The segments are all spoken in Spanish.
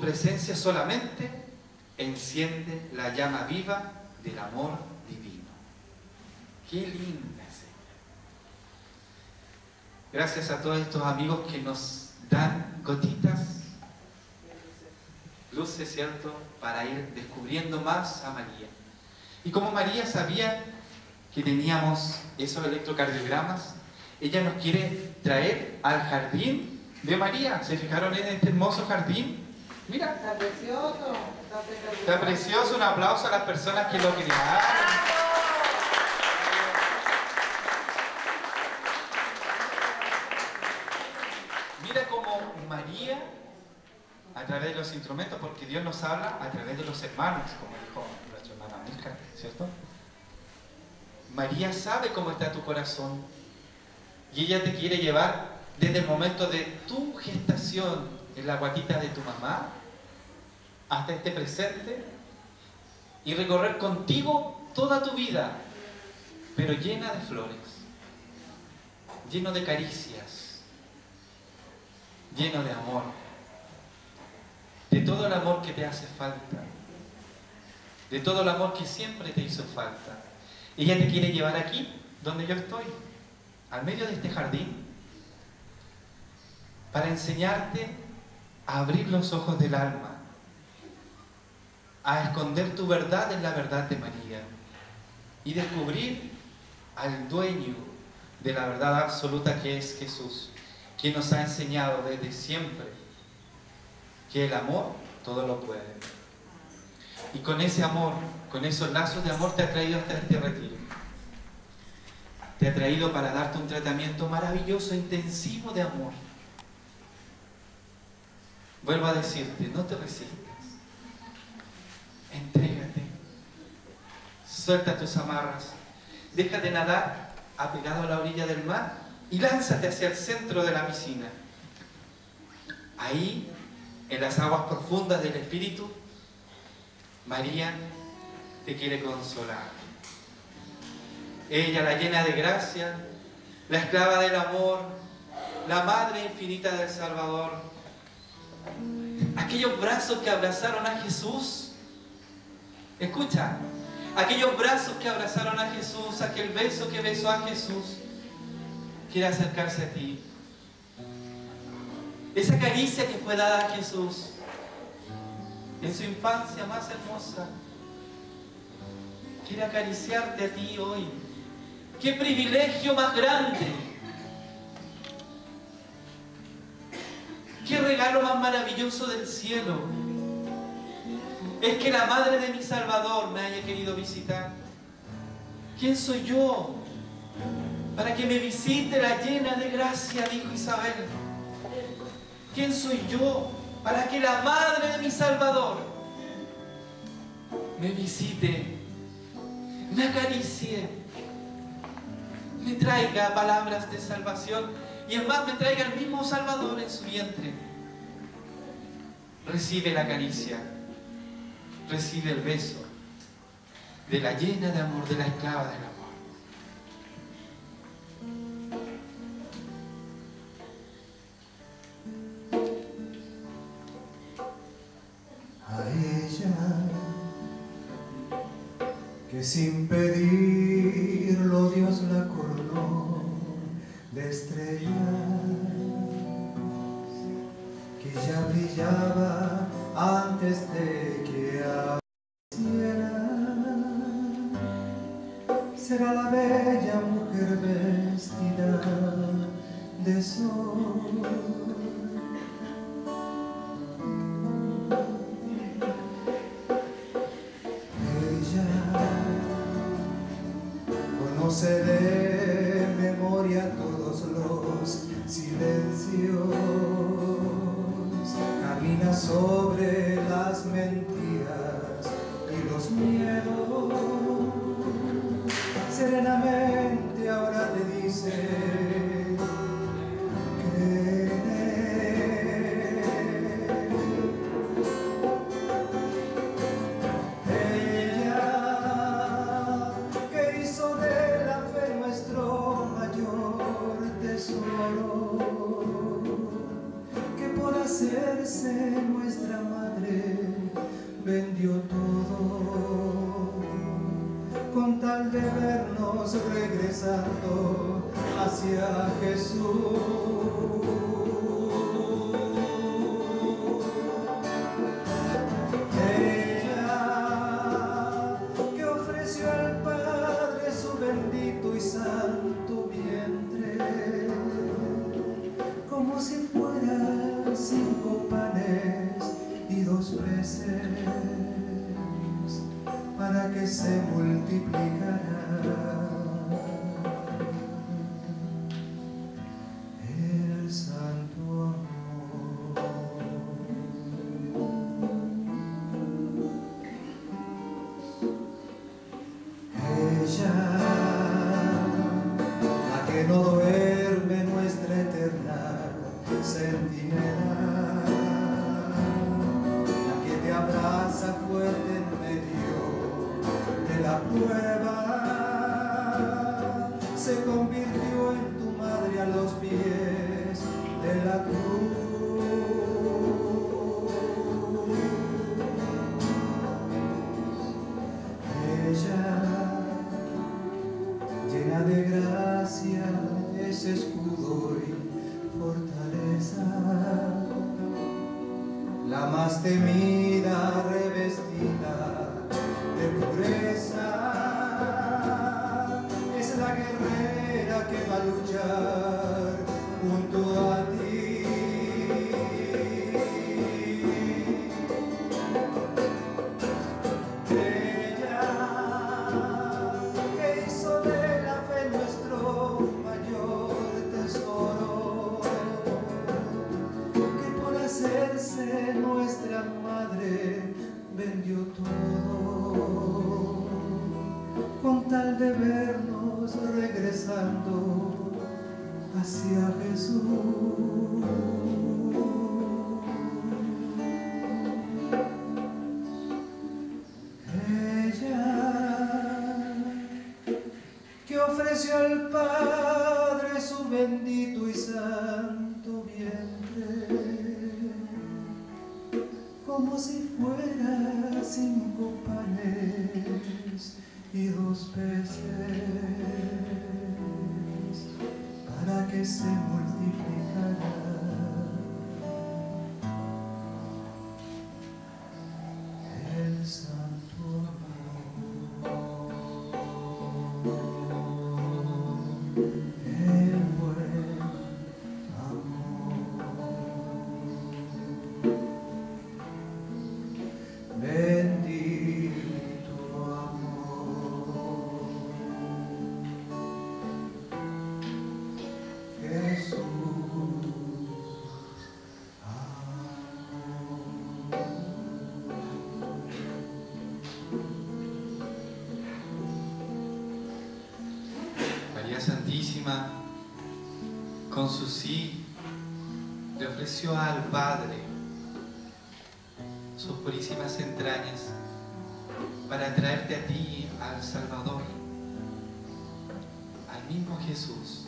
presencia solamente enciende la llama viva del amor divino. ¡Qué linda, Señor! Gracias a todos estos amigos que nos dan gotitas, luces, ¿cierto?, para ir descubriendo más a María. Y como María sabía que teníamos esos electrocardiogramas, ella nos quiere traer al jardín de María. ¿Se fijaron en este hermoso jardín? Mira. Está precioso. Está precioso. Un aplauso a las personas que lo crearon. Mira cómo María, a través de los instrumentos, porque Dios nos habla a través de los hermanos, como dijo nuestra hermana Milka, ¿cierto? María sabe cómo está tu corazón y ella te quiere llevar desde el momento de tu gestación en la guatita de tu mamá hasta este presente y recorrer contigo toda tu vida, pero llena de flores, lleno de caricias, lleno de amor, de todo el amor que te hace falta, de todo el amor que siempre te hizo falta. Ella te quiere llevar aquí, donde yo estoy, al medio de este jardín, para enseñarte a abrir los ojos del alma, a esconder tu verdad en la verdad de María y descubrir al dueño de la verdad absoluta, que es Jesús, quien nos ha enseñado desde siempre que el amor todo lo puede. Y con ese amor, con esos lazos de amor, te ha traído hasta este retiro. Te ha traído para darte un tratamiento maravilloso, intensivo de amor. Vuelvo a decirte, no te resistas. Entrégate. Suelta tus amarras. Deja de nadar apegado a la orilla del mar y lánzate hacia el centro de la piscina. Ahí, en las aguas profundas del Espíritu, María te quiere consolar. Ella, la llena de gracia, la esclava del amor, la madre infinita del Salvador. Aquellos brazos que abrazaron a Jesús. Escucha, aquellos brazos que abrazaron a Jesús, aquel beso que besó a Jesús, quiere acercarse a ti. Esa caricia que fue dada a Jesús en su infancia más hermosa, quiere acariciarte a ti hoy. ¡Qué privilegio más grande! ¡Qué regalo más maravilloso del cielo! Es que la madre de mi Salvador me haya querido visitar. ¿Quién soy yo para que me visite la llena de gracia? Dijo Isabel. ¿Quién soy yo para que la madre de mi Salvador me visite, me acaricie, me traiga palabras de salvación y en más me traiga el mismo Salvador en su vientre? Recibe la caricia, recibe el beso de la llena de amor, de la esclava del amor. A ella, que sin pedirlo Dios la coronó de estrellas, que ya brillaba antes de que apareciera, será la bella mujer vestida de sol. Conoce de memoria todos los silencios, camina sobre las mentiras y los miedos. Serenamente ahora te dice que que por hacerse nuestra madre regresando hacia Jesús. Ella que ofreció al Padre su bendito y santo vientre, como si fuera 5 panes y 2 peces, para que se multiplicara el santo amor. Ella, la que no duerme, nuestra eterna centinela, la que te abraza fuerte en medio de la prueba, se convirtió en tu madre a los pies de la cruz. Ella, llena de gracia, es escudo y fortaleza, la más temida, revestida de pureza, es la guerrera que va a luchar junto a ti. Ella que hizo de la fe nuestro mayor tesoro, que por hacerse nuestra madre vendió todo, con tal de vernos regresando hacia Jesús. Ella que ofreció al Padre su bendito y santo vientre, como si fuera 5 panes y 2 peces, para que se multiplicara el santo amor, el buen amor. Bendito amor, Jesús, amor. María Santísima, con su sí, le ofreció al Padre sus purísimas entrañas para traerte a ti, al Salvador, al mismo Jesús.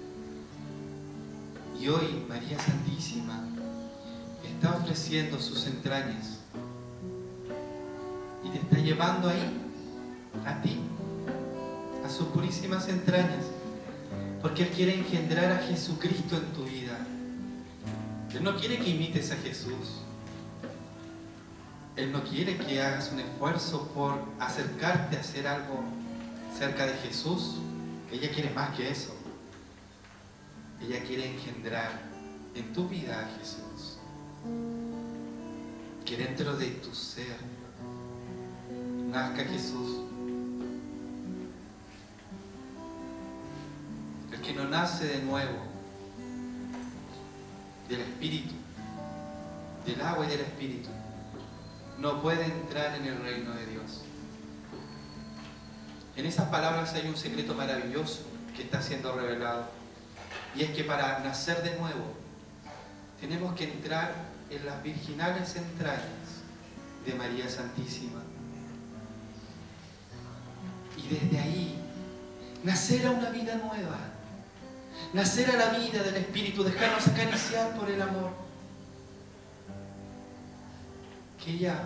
Y hoy María Santísima está ofreciendo sus entrañas y te está llevando ahí, a ti, a sus purísimas entrañas, porque Él quiere engendrar a Jesucristo en tu vida. Él no quiere que imites a Jesús. Él no quiere que hagas un esfuerzo por acercarte a hacer algo cerca de Jesús. Ella quiere más que eso. Ella quiere engendrar en tu vida a Jesús. Que dentro de tu ser nazca Jesús. El que no nace de nuevo del Espíritu, del agua y del Espíritu, no puede entrar en el reino de Dios. En esas palabras hay un secreto maravilloso que está siendo revelado, y es que para nacer de nuevo tenemos que entrar en las virginales entrañas de María Santísima, y desde ahí nacer a una vida nueva, nacer a la vida del Espíritu, dejarnos acariciar por el amor. Que ella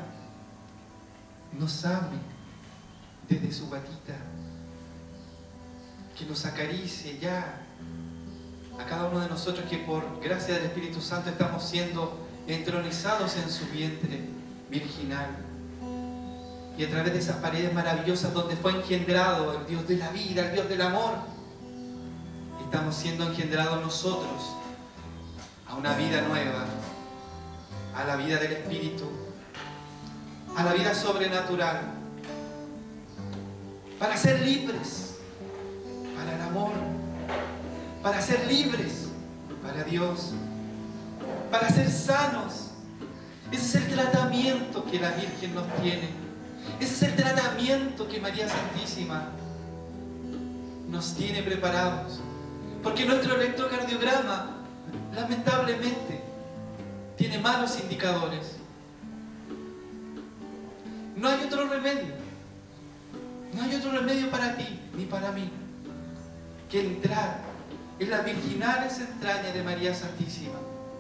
nos ame desde su guatita, que nos acaricie ya a cada uno de nosotros, que por gracia del Espíritu Santo estamos siendo entronizados en su vientre virginal. Y a través de esas paredes maravillosas donde fue engendrado el Dios de la vida, el Dios del amor, estamos siendo engendrados nosotros a una vida nueva, a la vida del Espíritu, a la vida sobrenatural, para ser libres para el amor, para ser libres para Dios, para ser sanos. Ese es el tratamiento que la Virgen nos tiene. Ese es el tratamiento que María Santísima nos tiene preparados. Porque nuestro electrocardiograma, lamentablemente, tiene malos indicadores. No hay otro remedio. No hay otro remedio para ti ni para mí que entrar en las virginales entrañas de María Santísima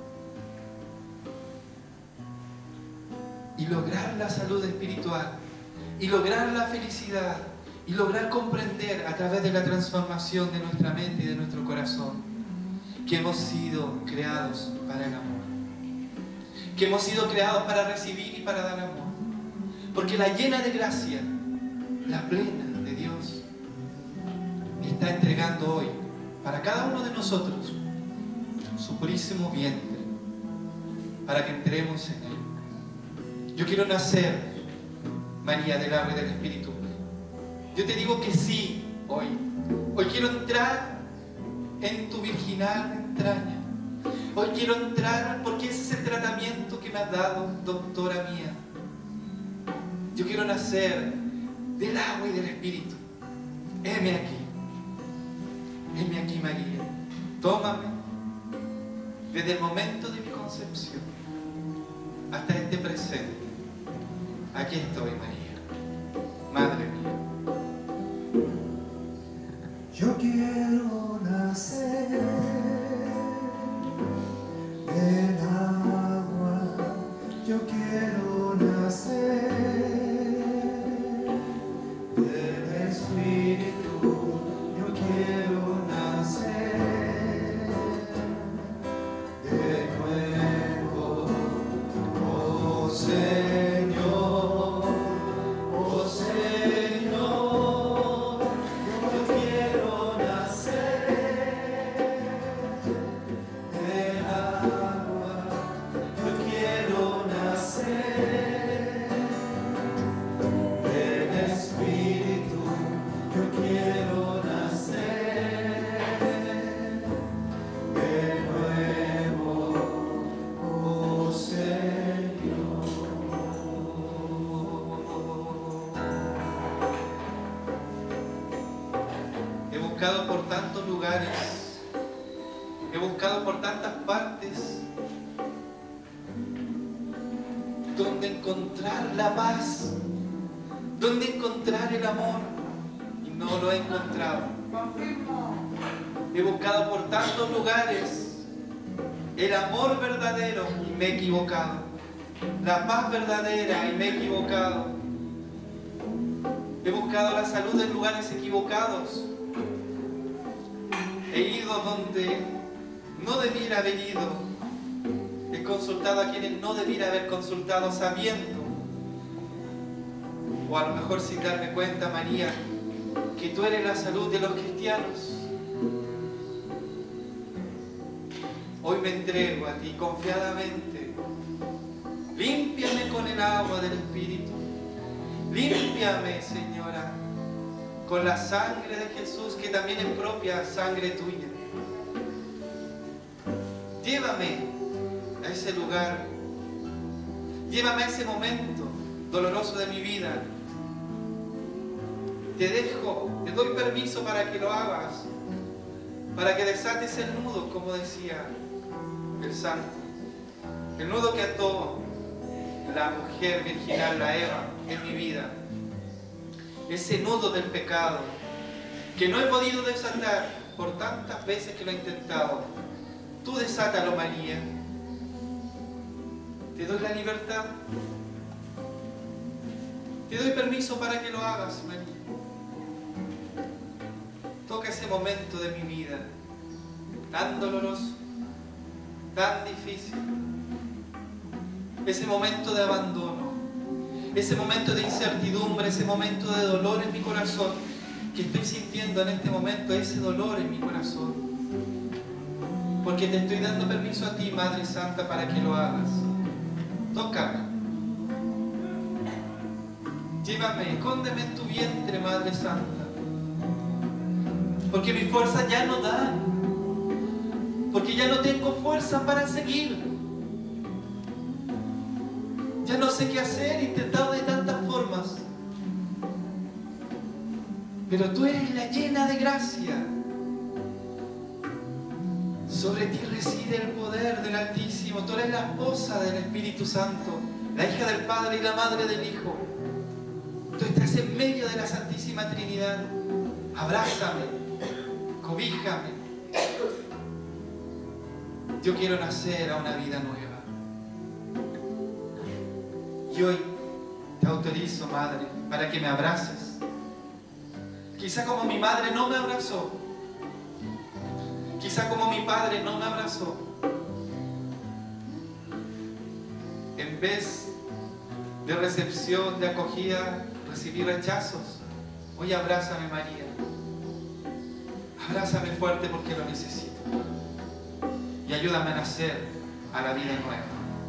y lograr la salud espiritual, y lograr la felicidad, y lograr comprender a través de la transformación de nuestra mente y de nuestro corazón que hemos sido creados para el amor, que hemos sido creados para recibir y para dar amor, porque la llena de gracia, la plena de Dios, está entregando hoy para cada uno de nosotros su purísimo vientre para que entremos en él. Yo quiero nacer, María, del agua y del Espíritu. Yo te digo que sí hoy. Hoy quiero entrar en tu virginal entraña. Hoy quiero entrar porque ese es el tratamiento que me has dado, doctora mía. Yo quiero nacer del agua y del Espíritu. Heme aquí. Heme aquí, María. Tómame desde el momento de mi concepción hasta este presente. Aquí estoy, María, Madre mía. Yo quiero nacer del agua, yo quiero nacer del Espíritu, yo quiero nacer de nuevo, oh Señor, oh Señor, yo quiero nacer del agua, yo quiero nacer del Espíritu, yo quiero nacer de nuevo, oh Señor. He buscado por tantos lugares, he buscado por tantas partes donde encontrar la paz, donde encontrar el amor, y no lo he encontrado. He buscado por tantos lugares el amor verdadero y me he equivocado, la paz verdadera y me he equivocado. He buscado la salud en lugares equivocados. He ido donde no debiera haber ido. He consultado a quienes no debiera haber consultado, sabiendo, o a lo mejor sin darme cuenta, María, que tú eres la salud de los cristianos. Hoy me entrego a ti confiadamente. Límpiame con el agua del Espíritu. Límpiame, Señora, con la sangre de Jesús, que también es propia sangre tuya. Llévame a ese lugar. Llévame a ese momento doloroso de mi vida. Te dejo, te doy permiso para que lo hagas, para que desates el nudo, como decía el santo, el nudo que ató la mujer virginal, la Eva, en mi vida, ese nudo del pecado que no he podido desatar por tantas veces que lo he intentado. Tú desátalo, María. Te doy la libertad, te doy permiso para que lo hagas, María. Toca ese momento de mi vida, tan doloroso, tan difícil. Ese momento de abandono, ese momento de incertidumbre, ese momento de dolor en mi corazón, que estoy sintiendo en este momento ese dolor en mi corazón. Porque te estoy dando permiso a ti, Madre Santa, para que lo hagas. Tócame. Llévame, escóndeme en tu vientre, Madre Santa. Porque mis fuerzas ya no dan. Porque ya no tengo fuerza para seguir. Ya no sé qué hacer, he intentado de tantas formas. Pero tú eres la llena de gracia. Sobre ti reside el poder del Altísimo. Tú eres la esposa del Espíritu Santo, la hija del Padre y la madre del Hijo. Tú estás en medio de la Santísima Trinidad. Abrázame, cobíjame. Yo quiero nacer a una vida nueva. Y hoy te autorizo, Madre, para que me abraces. Quizá como mi madre no me abrazó. Quizá como mi padre no me abrazó. En vez de recepción, de acogida, recibí rechazos. Hoy abrázame, María. Abrázame fuerte porque lo necesito. Y ayúdame a nacer a la vida nueva.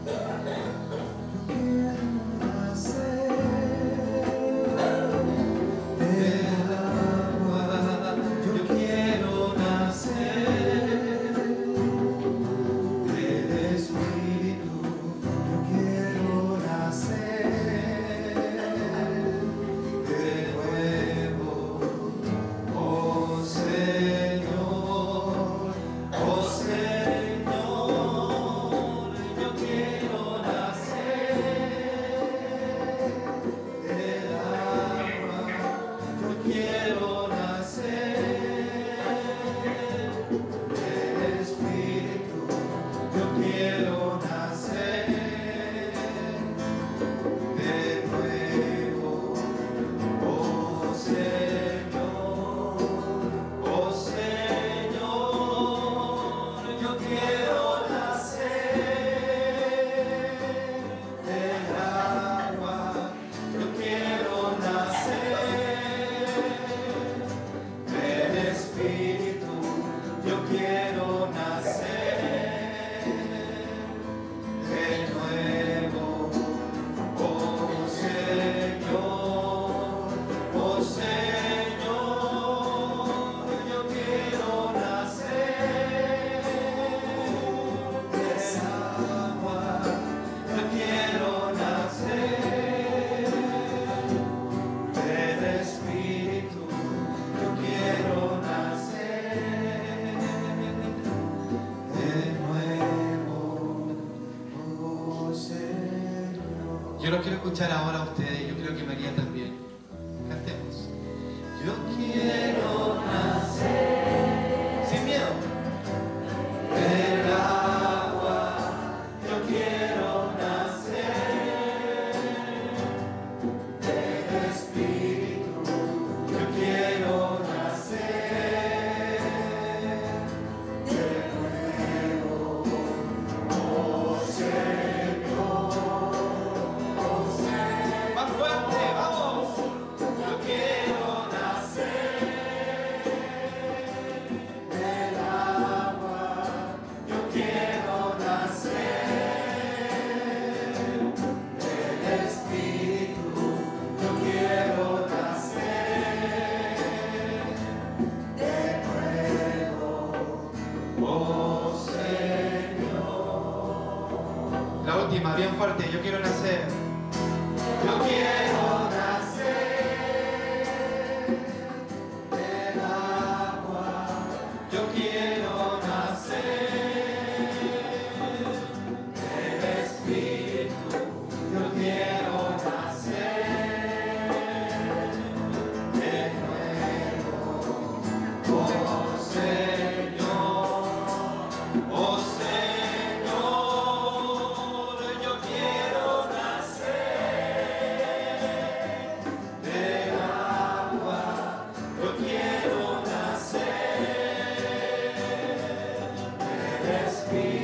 Yo los quiero escuchar ahora a ustedes, yo creo que María también. Cantemos. Yo quiero nacer sin miedo del agua, yo quiero nacer del Espíritu, yo quiero nacer de nuevo, oh Señor. Más fuerte, vamos. Yo quiero nacer del agua. Yo quiero nacer del Espíritu. Yo quiero nacer de nuevo, oh Señor. La última, bien fuerte. Yo quiero nacer. Yo quiero nacer del agua, yo quiero nacer del Espíritu, yo quiero nacer de nuevo, oh Señor, oh Señor, yo quiero nacer. Espíritu